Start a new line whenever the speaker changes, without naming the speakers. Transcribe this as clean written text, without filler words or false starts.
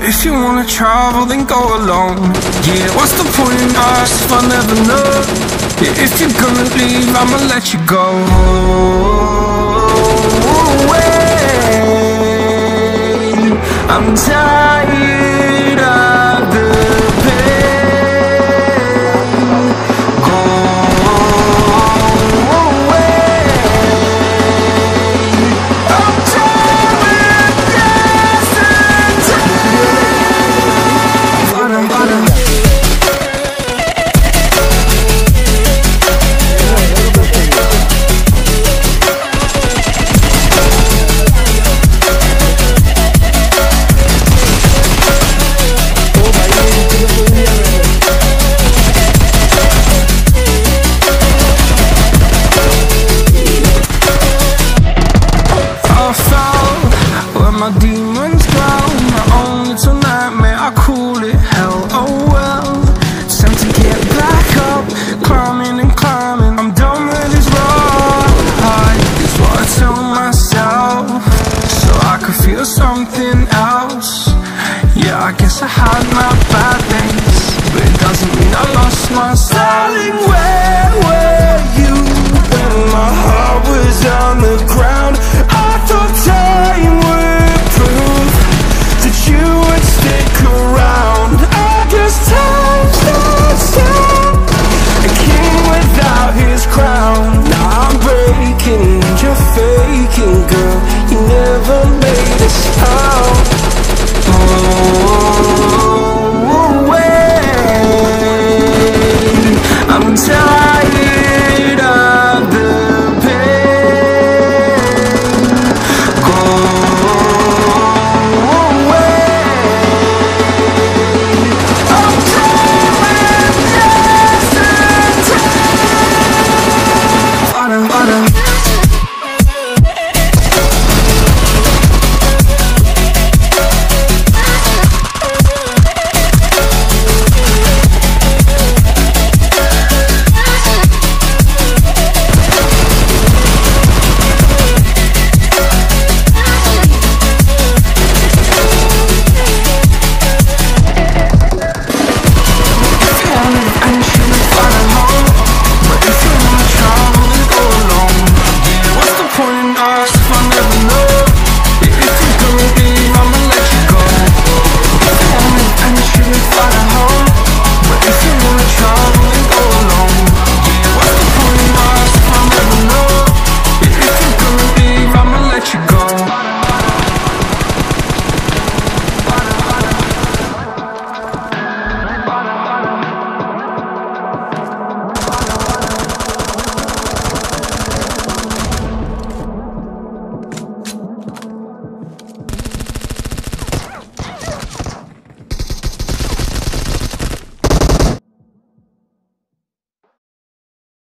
if you wanna travel, then go alone. Yeah, what's the point in us if I never know? Yeah, if you're gonna leave, I'ma let you go. Wait, I'm tired of the pain. Go away. I'm tired of my demons drown, my own little nightmare, I call it hell, oh well. Time to get back up, climbing and climbing, I'm done with this ride, is what I tell myself, so I could feel something else. Yeah, I guess I had my bad days, but it doesn't mean I lost my styling. Where were you when my heart was on the ground? I thought time would prove that you would stick around. I guess time stands still, a king without his crown. Now I'm breaking and you're faking, girl, you never made a sound. Oh, wait, I'm